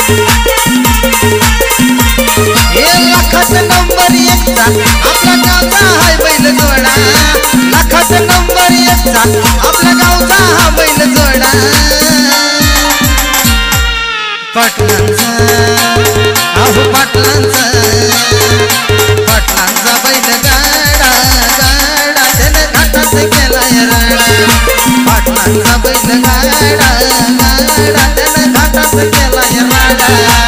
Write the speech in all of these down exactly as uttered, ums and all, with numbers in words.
हे लाखात नंबर एकचा आपल्या गावचा हाय बैल जोडा, लाखात नंबर एकचा आपल्या गावचा हा बैल जोडा. पाटलांचा अहो पाटलांचा, पाटलांचा बैल गाडा गाडा त्याने घाटात केलाय राडा. पाटलांचा बैल गाडा गाडा त्याने घाटात केलाय राडा.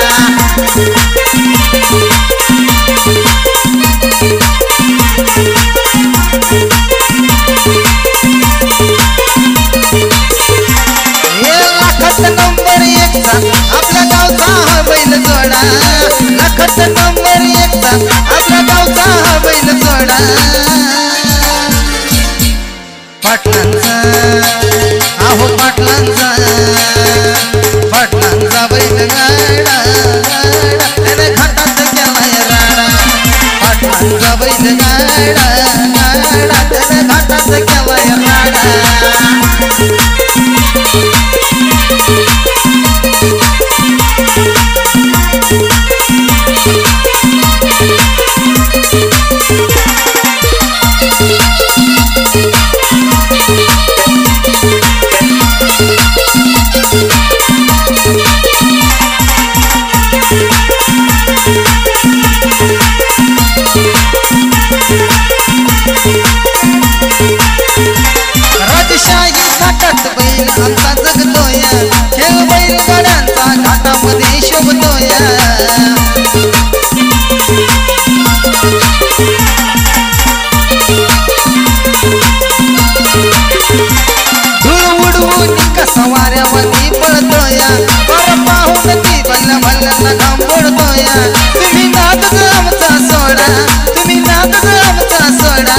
नंबर एकचा आपल्या गावचा हा बैल जोडा, लाखात नंबर एकचा आपल्या गावचा हा बैल जोडा. पाटलांचा अहो पाटलांचा, पाटलांचा बैल गाडा गाडा त्याने घाटात केलाय राडा. पाटलांचा बैल गाडा गाडा त्याने घाटात केलाय राडा. राजशाही घाटात बैल आमचा जगतोय, खेळ बैल गाड्यांचा घाटामध्ये शोभतोय. धूळ उडवून कसा वाऱ्यामध्ये पळतोय, पर पाहून ती बैल भल्ल्यांना घाम पडतोय. तुम्ही नादच आमचा सोडा, तुम्ही नादच आमचा सोडा.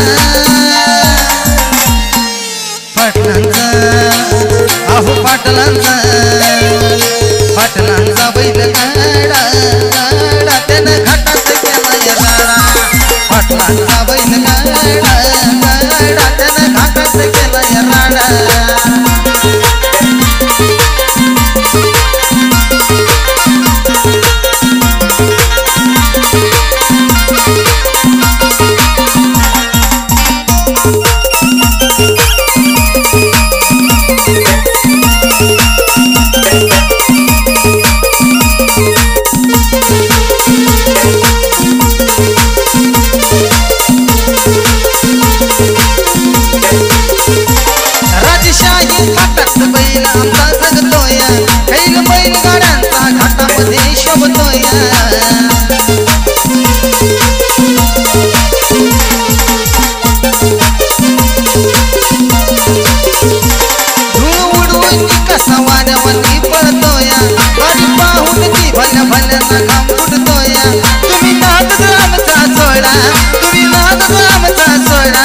पाटलांचा अहो पाटलांचा, पाटलांचा बैल गाडा गाडा त्यानं घाटात केलाय राडा. पाटलांचा बैल गाडा गाडा त्यानं घाटात केलाय राडा. राजशाही घाटात बैल आमचा जगतोय, खेळ बैल गाड्यांचा घाटामध्ये शोभतोय. धूळ उडवून कसा वाऱ्यामध्ये पळतोय, वारी पाहून ती भल्या भल्यांना घाम फुटतोय. तुम्ही नादच आमचा सोडा, तुम्ही नादच आमचा सोडा.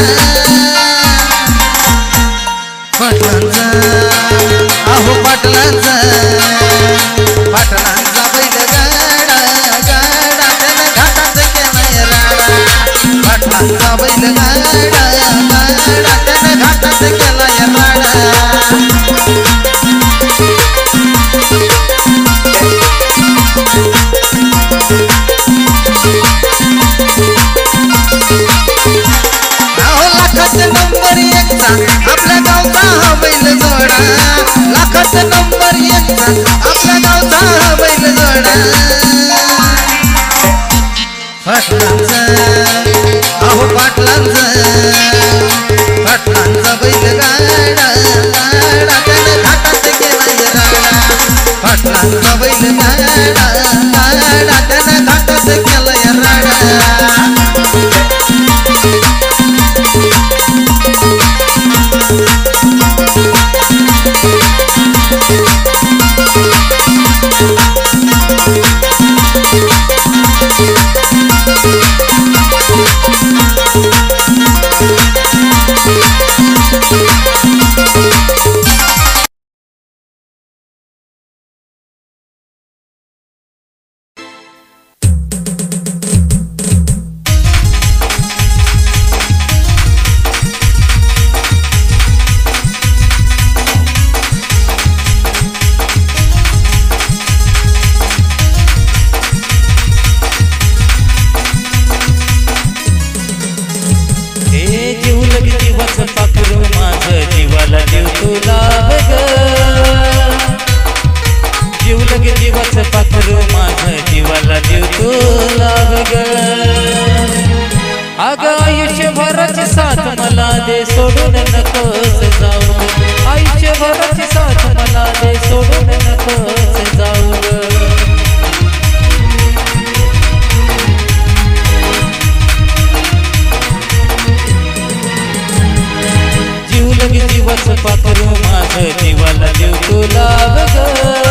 पाटलांचा अहो पाटलांचा, पाटलांचा बैल गाडा गाडा त्यानं घाटात केलाय राडा. पाटलांचा बैल गाडा गाडा त्यानं घाटात केलाय राडा. अहो लाखात नंबर एकचा आपल्या गावचा हा बैल जोडा, लाखात नंबर एकचा आपल्या गावचा हा बैल जोडा. पाटलांचा अहो पाटलांचा, पाटलांचा बैल गाडा गाडा त्यानं घाटात केलाय राडा. पाटलांचा बैल गाडा गाडा त्यानं घाटात केलाय राडा. नकोस जाऊ ग आयुष्यभराची साथ मला दे सोडून नकोस जाऊ ग जीव लगे जीवाच पाखरू माझ जीवाला जीव तुला ग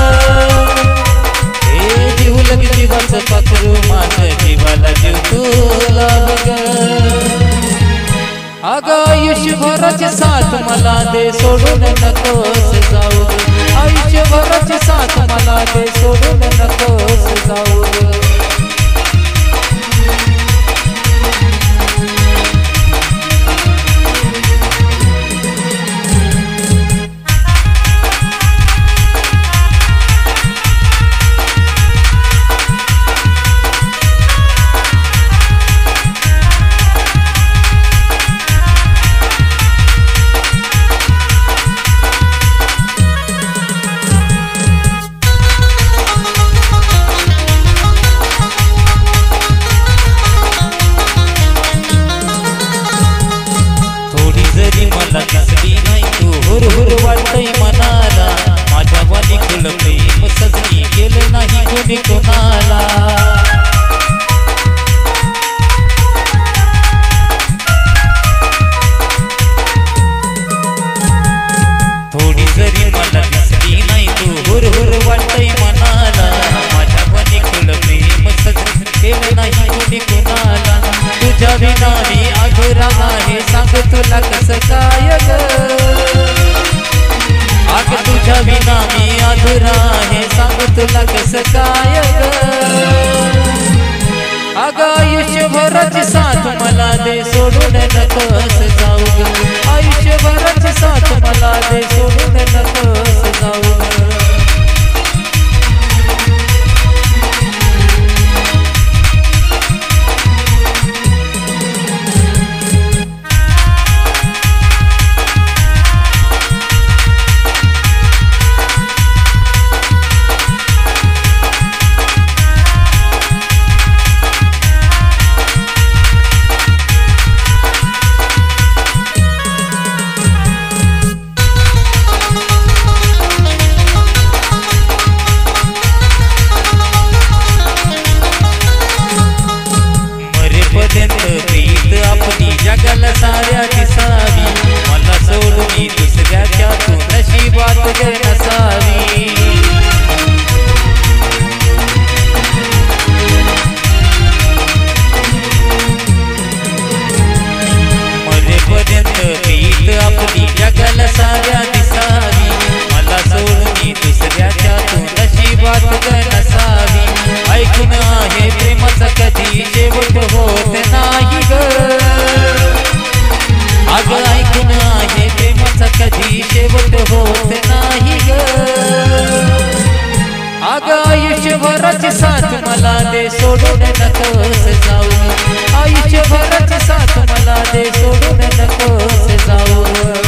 हे जीव लगे जीवाच पाखरू माझ जीवाला जीव तुला ग अगं आयुष्यभराची साथ मला दे सोडून नकोस जाऊ आयुष्यभराची साथ मला दे सोडून नकोस जाऊ मला दिसली नाही तू हुर हुर वाटतय मनाला माझ्या वाली कुल प्रेम सजनी केलं नाही कोणी कोणाला थोडी जरी मला दिसली नाही तू हुर हुर वाटतय मनाला माझ्या वाली कुल प्रेम सजनी केलं नाही कोणी कोणाला तुझ्या विना मी अधुरा आहे सांग तुला कसं काय ग आग तुझ्या विना मी अधुरा आहे सांग तुला कसं काय ग अग आयुष्यभराची साथ मला दे सोडून नकोस जाऊ ग आयुष्यभराची साथ मला दे सोडून नकोस जाऊ ग प्रीत आपली जगाला साऱ्या दिसावी मला सोडून दुसऱ्याच्या तू नशिबात ग नसावी मरेपर्यंत प्रीत आपली जगाला साऱ्या दिसावी मला सोडून दुसऱ्याच्या तू नशिबात ग नसावी ऐकून आहे प्रेमाचा कधी शेवट होत नाही ग अगं ऐकून आहे प्रेमाचा कधी शेवट होत नाही ग अगं आयुष्यभराची साथ मला दे सोडून नकोस जाऊ आयुष्यभराची साथ मला दे सोडून नकोस जाऊ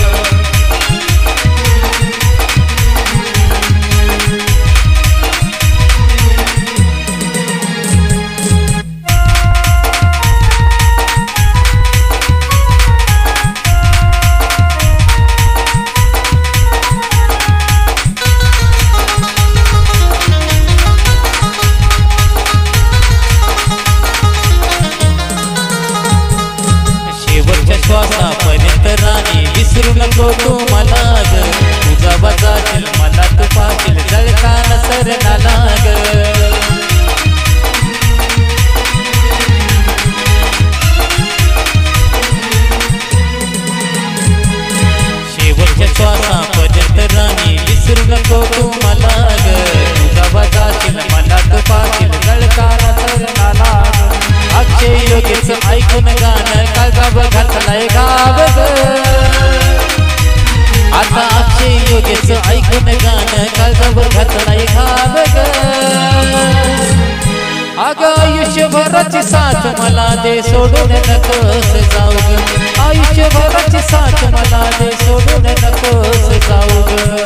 श्वासापर्यंत राणी विसरू नको तू मला ग तुझा बजाशील मला तू पाशील जळताना सरणाला ग शेवटच्या श्वासापर्यंत राणी विसरू नको तू मला ग तुझा बजाशील मला तू पाशील जळताना सरणाला ग अक्षय योगेचं ऐकून गाणं काळजावर घातलाय गाव ग आता अक्षय योगेचं ऐकून गाणं काळजावर घातलाय गाव ग अगं आयुष्यभराची साथ मला दे सोडून नकोस जाऊ ग आयुष्यभराची साथ मला दे सोडून नकोस जाऊ ग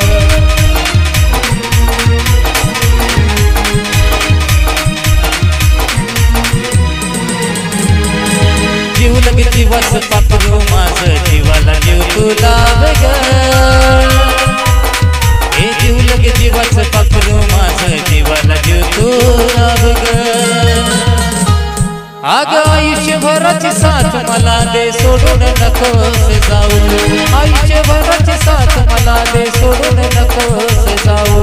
जीव लगे जीवाच पाखरू माझ जीवाला जीव तुला दे सोडून नकोस जाऊ आईचे भराची साथ मला दे सोडून नकोस जाऊ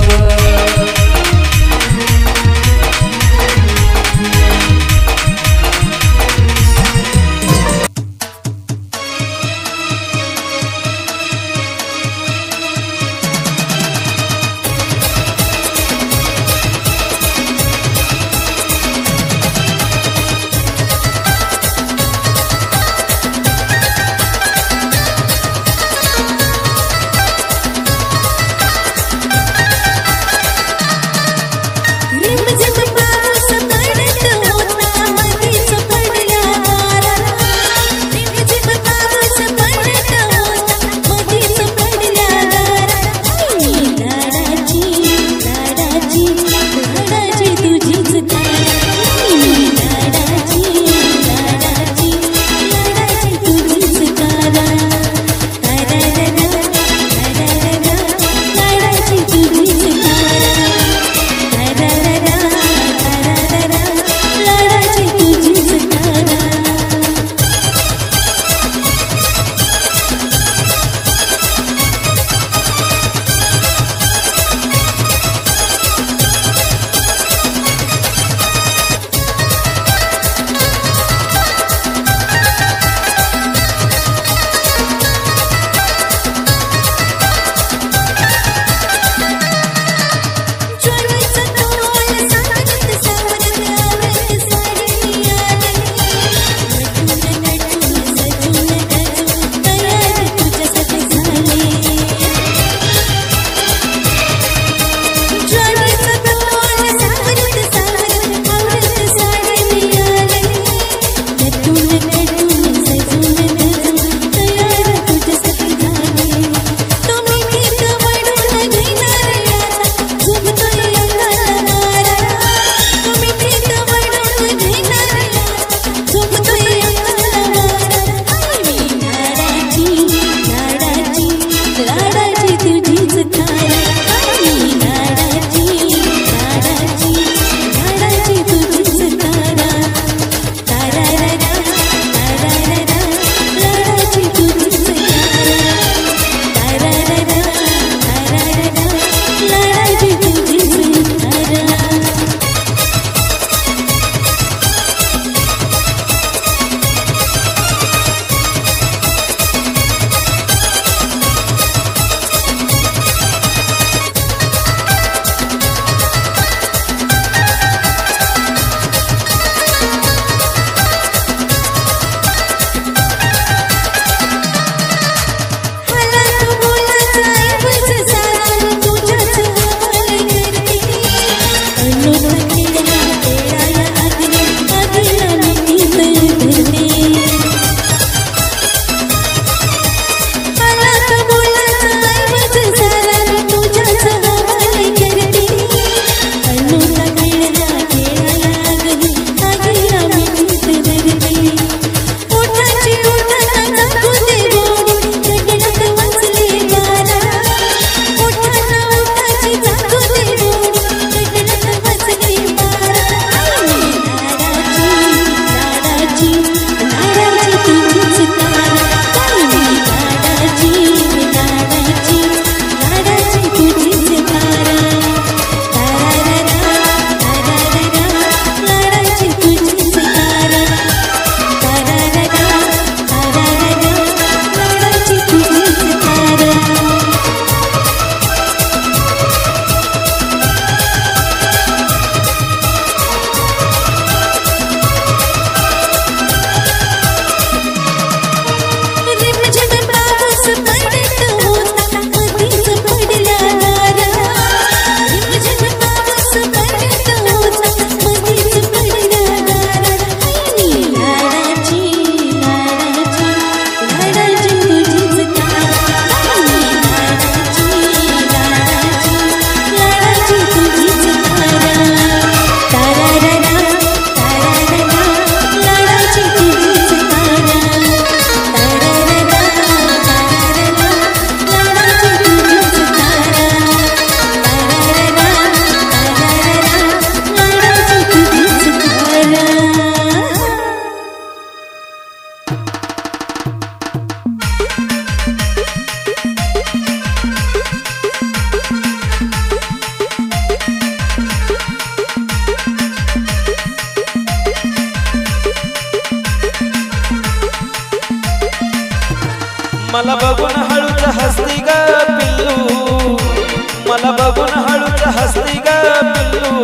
मला बघून हळूच हसती ग पिल्लू, मला बघून हळूच हसती ग पिल्लू,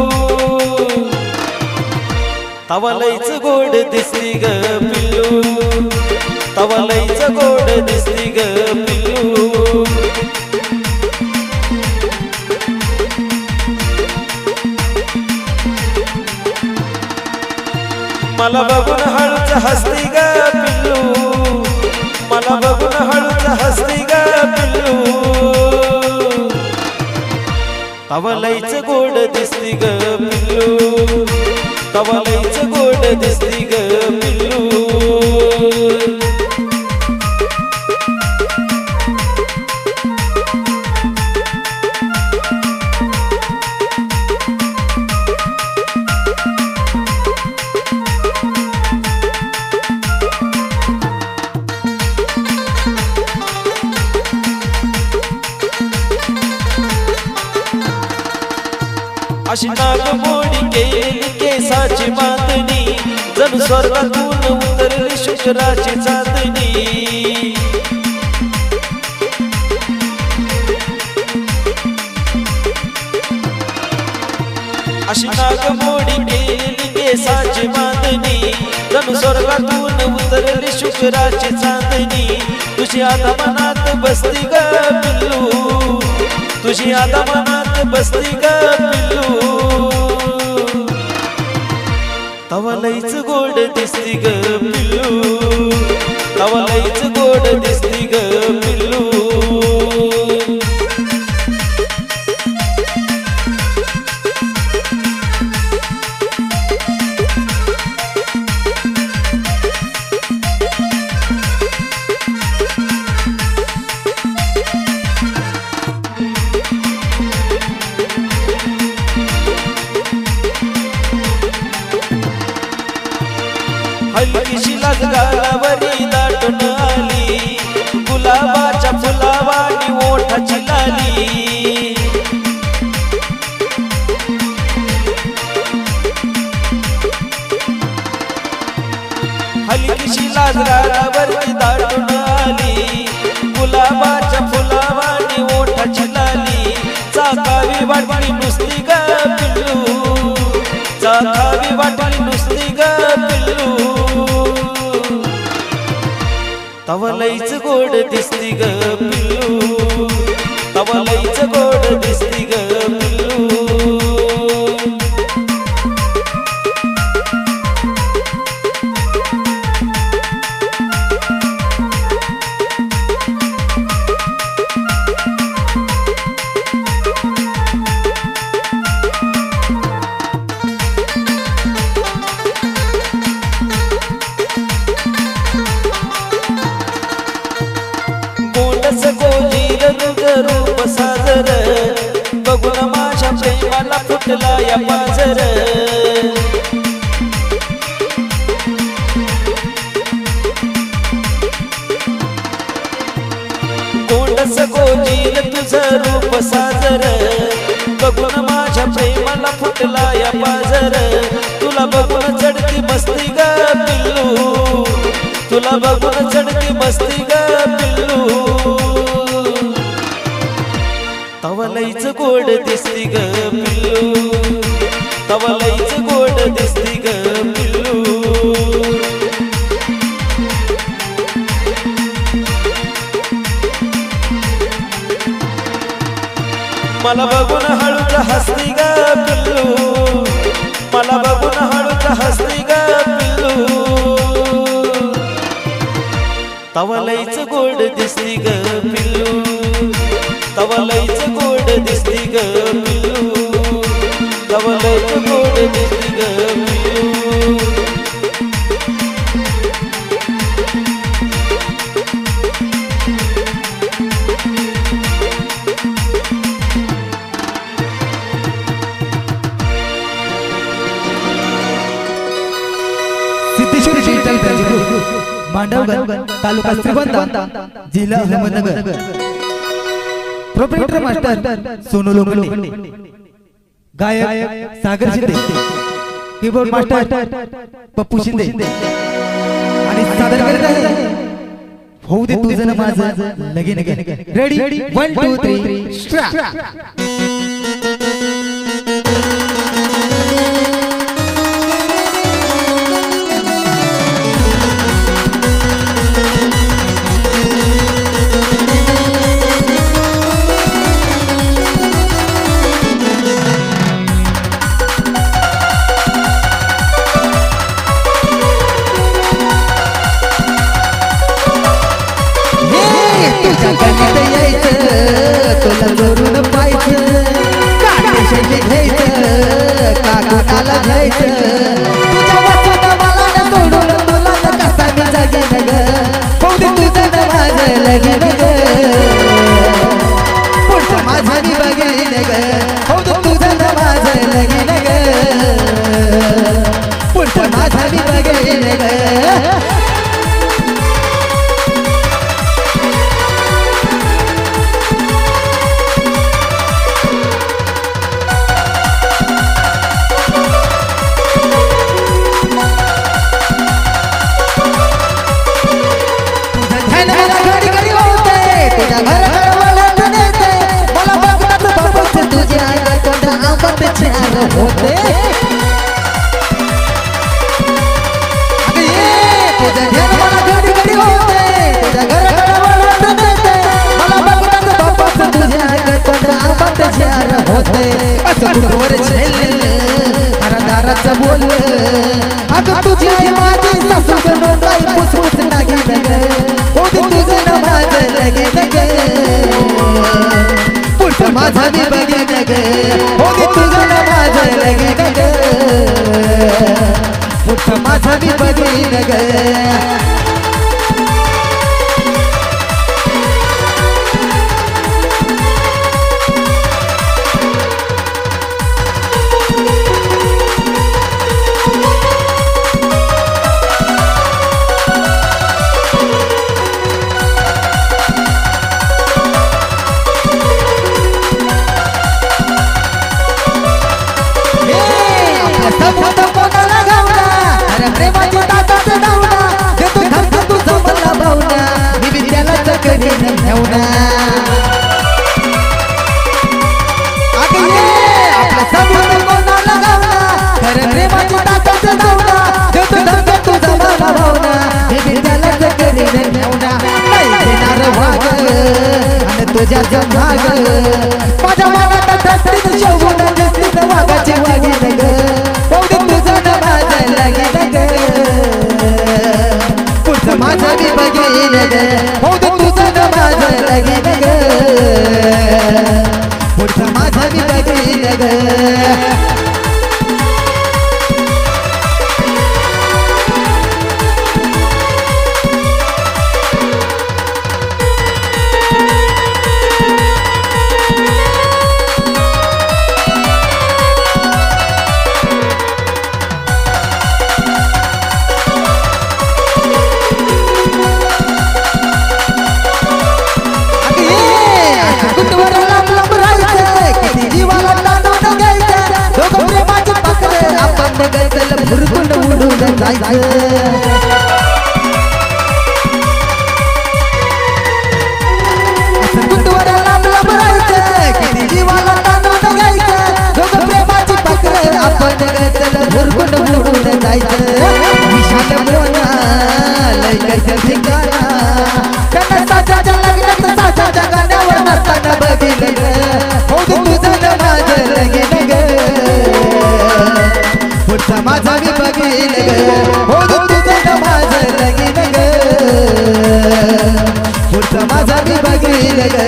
तवा लईच गोड दिसती ग पिल्लू, तवा लईच गोड दिसती ग पिल्लू। मला बघून हळूच हसती ग पिल्लू, मला बघून हळूच हसती ग पिल्लू, तवा लईच गोड दिसती ग पिल्लू, तवा लईच गोड दिसती ग पिल्लू। अशी नागमोडी केली केसाची बांधणी, जणू स्वर्गातून उतरली शुक्राची चांदणी। अशी नागमोडी केली केसाची बांधणी, जणू स्वर्गातून उतरली शुक्राची चांदणी। तुझी आता मनात बसती ग पिल्लू, तुझी आता मनात बसती ग पिल्लू, तवा लईच गोड दिसती ग पिल्लू, तवा लईच गोड दिसती ग पिल्लू। हलकीशी लाज गालावरी दाटून आली, गुलाबाच्या फुलावानी ओठाची लाली। हलकीशी लाज गालावरी दाटून आली, गुलाबाच्या फुलावानी ओठाची लाली। चाकावी वाटली नुसती ग पिल्लू, चाकावी वाटली नुसती ग पिल्लू, तवा लईच गोड दिसती ग पिल्लू, तवा लईच गोड दिसती ग पिल्लू। गोजीर रूप साजर, बघून माझ्या प्रेमाला फुटला या पाजर। गोंडस गोजीर तुझं रूप साजर, बघून माझ्या प्रेमाला फुटला या पाजर। तुला बघून चढती मस्ती ग पिल्लू, तुला बघून चढती मस्ती ग पिल्लू, तवा लईच गोड दिसती ग पिल्लू, तवा लईच गोड दिसती ग पिल्लू। मला बघून हळूच हसती ग पिल्लू, मला बघून हळूच हसती ग पिल्लू, तवा लईच गोड दिसती ग पिल्लू, तवा लईच गोड दिसती ग पिल्लू, तवा लईच गोड दिसती ग पिल्लू। सिद्धेश्वर डिजिटल ग्रुप, मांडवगड, तालुका श्रीगोंदा, जिल्हा अहमदनगर। प्रोप्रायटर मास्टर सोनू लोखंडे, गायक सागर शिंदे, कीबोर्ड मास्टर पप्पू शिंदे आणि सादर करत आहे होऊ दे तुझं न माझं लगीन ready one two three start तुला जोरून पाहिजे काटेशाची घ्यायचं काकोटाला घ्यायचं तुझ्या वाचून मला न सोडून तुला न कसा मी जगेन ग होऊ दे तुझं न माझं लगीन ग पुढचं माझं मी बघेन ग होऊ दे तुझं न माझं लगीन ग पुढचं माझं मी बघेन ग होते तुझ्या ध्यान मला घडी घडी होते तुझ्या घर मला बघतात बापाच तुझ्या आंबात चार होते असं कुठवर दाराचं बोल अगं तुझी आई माझी सासू बनवताई पुसपुस लागेल होते तुझं ना माझं लगेन ग पुढचं माझं मी बघेन ग होते तुझं ना माझं लगेन ग पुढचं माझं मी बघेन ग प्रेमाची ताकद दावना देतो धमकी तुझं मला भावना मी विद्याला चकरीन घेऊना अगं ये आपला समोर कोणाला गावना खरं प्रेमाची ताकद दावना देतो धमकी तुझं मला भावना मी विद्याला चकरीन घेऊना नाही घेणार वाग आणि तुझ्या जमाग माझ्या मनात धस्तीत शेवून जस्तीत वागाची वागीन ग होऊ दे तुझं न माझं लगीन ग पुढचं माझं मी बघेन ग होऊ दे तुझं न माझं लगीन ग पुढचं माझं मी बघेन ग भुरकून उडून जायचं कुटवर लांब लांब राहायचं किती जीवाला ताणून घ्यायचं दोघं प्रेमाची पकड आपण गचल भुरकून उडून जायचं विशाल मोना लय कैसे ठिकाणा त्यांना साच्याच्या लग्नात साच्याच्या गाण्यावर नसताना बघितलं होऊ दे तुझं न माझं लगीन ग पुढचं माझं मी बघीन ग होऊ दे तुझं न माझं लगीन ग पुढचं माझं मी बघीन ग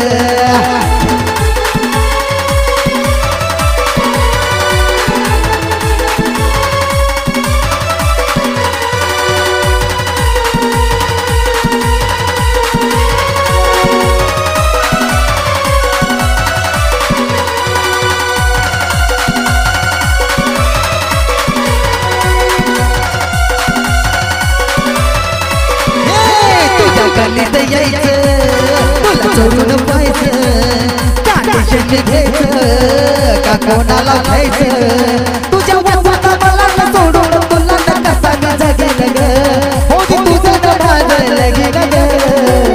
गल्लीत यायचं तुला चोरून पाहायचं काटेशन घ्यायचं का कोणाला घ्यायचं तुझ्या वाचा मला न सोडून तुला न कसा मी जगेन ग होऊ दे तुझं न माझं लगीन ग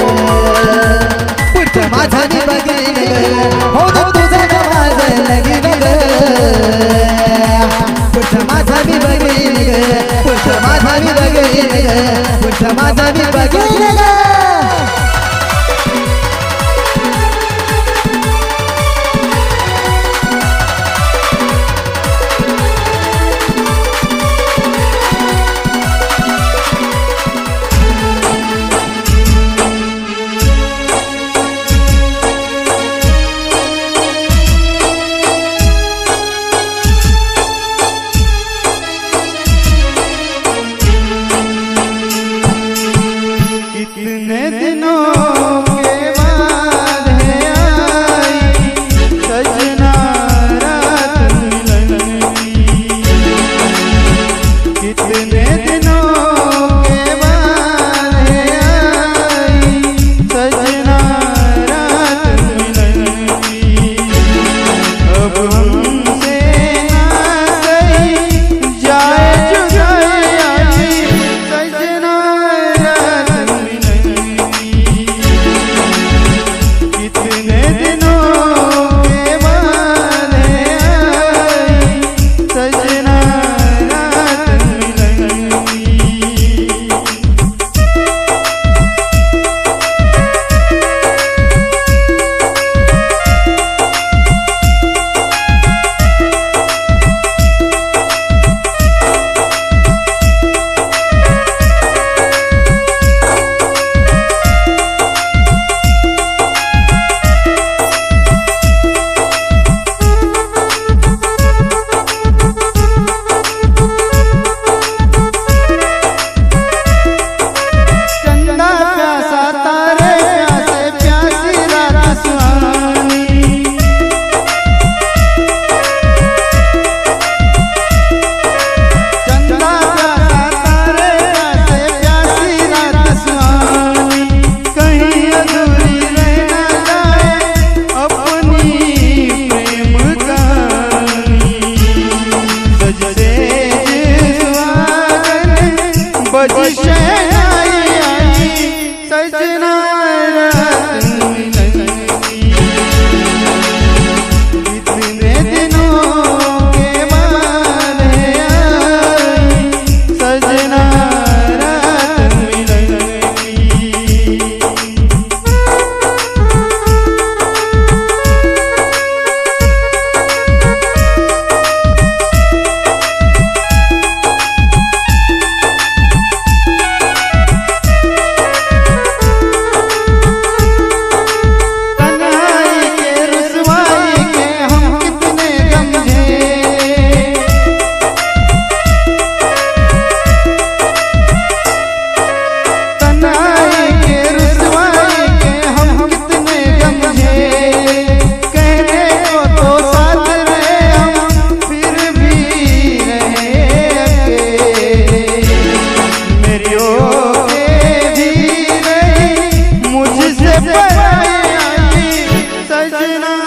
सजना